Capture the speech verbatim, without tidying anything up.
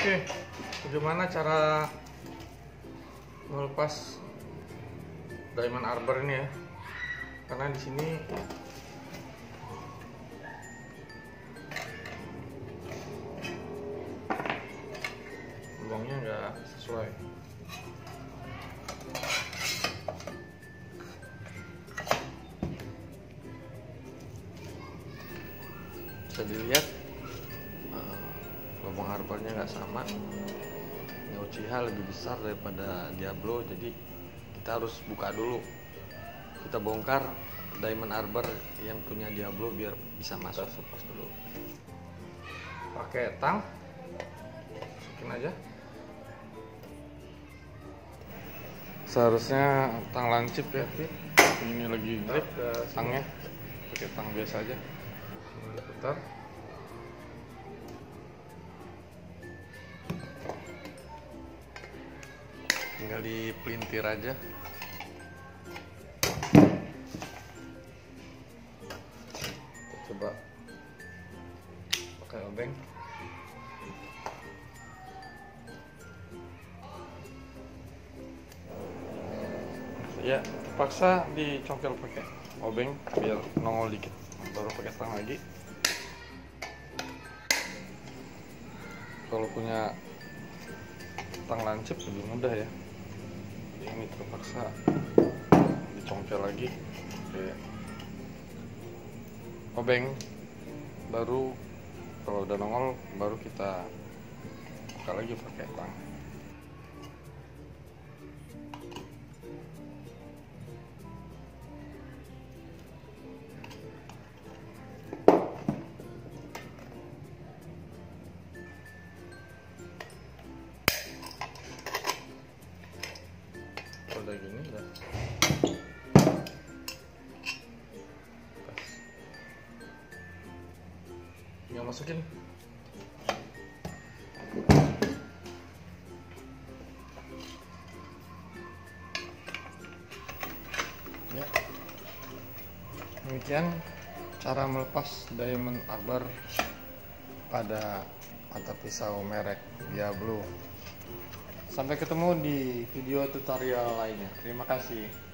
Oke, bagaimana cara melepas diamond arbor ini ya? Karena di sini lubangnya nggak sesuai. Bisa dilihat lubang arbornya nggak sama. Ini Uchiha lebih besar daripada Diablo, jadi kita harus buka dulu. Kita bongkar diamond arbor yang punya Diablo biar bisa masuk. Lepas dulu pakai tang, masukin aja. Seharusnya tang lancip ya, ini lagi grip tangnya, pakai tang biasa aja. Putar. Tinggal dipelintir aja. Coba pakai obeng. Ya, terpaksa dicongkel pakai obeng biar nongol dikit. Baru pakai tang lagi. Kalau punya tang lancip lebih mudah ya. Ini terpaksa dicongkel lagi pakai obeng, baru kalau udah nongol baru kita buka lagi pakai tang. Udah gini udah tinggal masukin. Ya, demikian cara melepas diamond arbor pada mata pisau merek Diablo. Sampai ketemu di video tutorial lainnya. Terima kasih.